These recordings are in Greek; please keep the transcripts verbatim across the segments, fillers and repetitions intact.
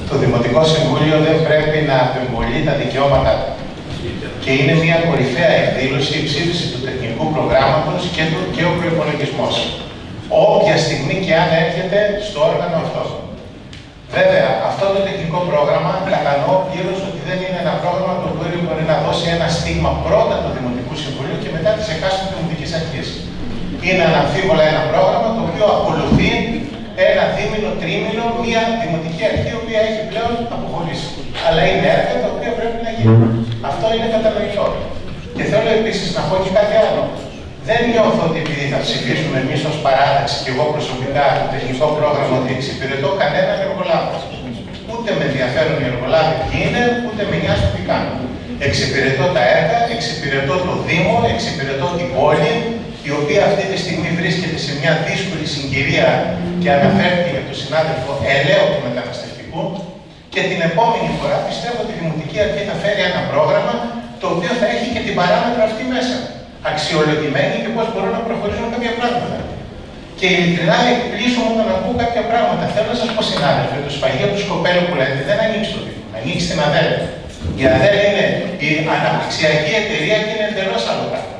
Το Δημοτικό Συμβούλιο δεν πρέπει να απεμπολεί τα δικαιώματά του. Και είναι μια κορυφαία εκδήλωση η ψήφιση του τεχνικού προγράμματος και, και ο προϋπολογισμός. Όποια στιγμή και αν έρχεται στο όργανο αυτό. Βέβαια, αυτό το τεχνικό πρόγραμμα κατανοώ πλήρως ότι δεν είναι ένα πρόγραμμα το οποίο μπορεί να δώσει ένα στίγμα πρώτα του Δημοτικού Συμβουλίου και μετά της εκάστοτε Δημοτικής Αρχής. Είναι αναμφίβολα ένα πρόγραμμα το οποίο ακολουθεί ένα δίμηνο, τρίμηνο, μια Δημοτική Αρχή η οποία έχει πλέον αποχωρήσει. Αλλά είναι έργα τα οποία πρέπει να γίνουν. Αυτό είναι κατανοητό. Και θέλω επίσης να πω και κάτι άλλο. Δεν νιώθω ότι επειδή θα ψηφίσουμε εμείς ως παράταξη και εγώ προσωπικά το τεχνικό πρόγραμμα ότι εξυπηρετώ κανέναν εργολάβο. Ούτε με ενδιαφέρον οι εργολάβοι ποιοι είναι, ούτε με νοιάζουν τι κάνουν. Εξυπηρετώ τα έργα, εξυπηρετώ το Δήμο, εξυπηρετώ την πόλη, η οποία αυτή τη στιγμή βρίσκεται σε μια δύσκολη συγκυρία και αναφέρθηκε από τον συνάδελφο ελαίου του μεταναστευτικού. Και την επόμενη φορά πιστεύω ότι η Δημοτική Αρχή θα φέρει ένα πρόγραμμα το οποίο θα έχει και την παράμετρο αυτή μέσα. Αξιολογημένη και πώς μπορούν να προχωρήσουν κάποια πράγματα. Και ειλικρινά εκπλήσω όταν ακούω κάποια πράγματα. Θέλω να σας πω, συνάδελφοι, το σφαγείο του Σκοπέλου που λέτε δεν ανοίξει το Δήμο, ανοίξει την ΑΔΕΛ. Η ΑΔΕΛ είναι η αναπτυξιακή εταιρεία και είναι εντελώς άλλο πράγμα.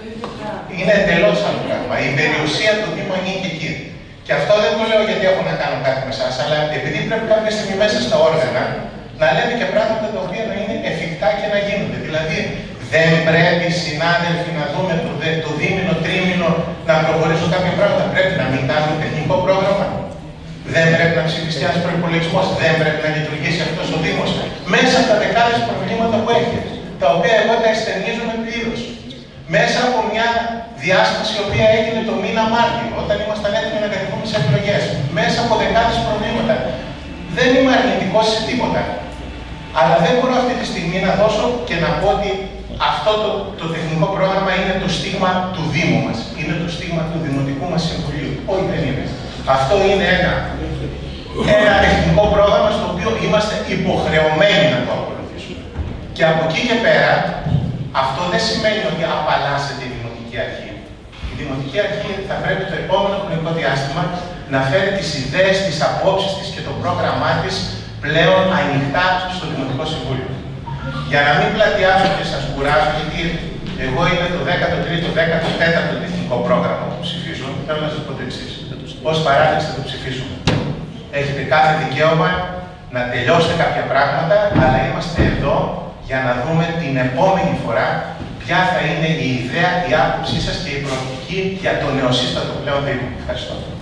Είναι εντελώς άλλο πράγμα. Η περιουσία του Δήμου ανήκει εκεί. Και αυτό δεν το λέω γιατί έχω να κάνω κάτι με εσάς, αλλά επειδή πρέπει κάποια στιγμή μέσα στα όργανα να λέμε και πράγματα τα οποία να είναι εφικτά και να γίνονται. Δηλαδή, δεν πρέπει, συνάδελφοι, να δούμε το, το δίμηνο, τρίμηνο να προχωρήσουν κάποια πράγματα. Πρέπει να μην κάνουμε τεχνικό πρόγραμμα. Δεν πρέπει να ψηφιστεί ένας προϋπολογισμός. Δεν πρέπει να λειτουργήσει αυτός ο Δήμος. Μέσα από τα δεκάδες προβλήματα που έχει, τα οποία εγώ τα αισθενίζομαι πλήρως. Μέσα από μια διάσπαση η οποία έγινε το μήνα Μάρτιο, όταν ήμασταν έτοιμοι να κατεβούμε σε εκλογές. Μέσα από δεκάδες προβλήματα. Δεν είμαι αρνητικός σε τίποτα. Αλλά δεν μπορώ αυτή τη στιγμή να δώσω και να πω ότι αυτό το, το τεχνικό πρόγραμμα είναι το στίγμα του Δήμου μας. Είναι το στίγμα του Δημοτικού μας Συμβουλίου. Όχι, δεν είναι. Αυτό είναι ένα, ένα τεχνικό πρόγραμμα στο οποίο είμαστε υποχρεωμένοι να το ακολουθήσουμε. Και από εκεί και πέρα, αυτό δεν σημαίνει ότι απαλλάσσεται η Δημοτική Αρχή. Η Δημοτική Αρχή θα πρέπει το επόμενο χρονικό διάστημα να φέρει τις ιδέες, τις απόψεις της και το πρόγραμμά της πλέον ανοιχτά στο Δημοτικό Συμβούλιο. Για να μην πλατιάσω και σας κουράζω, γιατί εγώ είμαι το δέκατο τρίτο, δέκατο τέταρτο τεχνικό πρόγραμμα που ψηφίζω, θέλω να σας πω το εξής. Ως παράταξη θα το ψηφίσουμε. Έχετε κάθε δικαίωμα να τελειώσετε κάποια πράγματα, αλλά είμαστε εδώ για να δούμε την επόμενη φορά ποια θα είναι η ιδέα, η άποψή σας και η προοπτική για το νεοσύστατο πλέον Δήμο. Ευχαριστώ.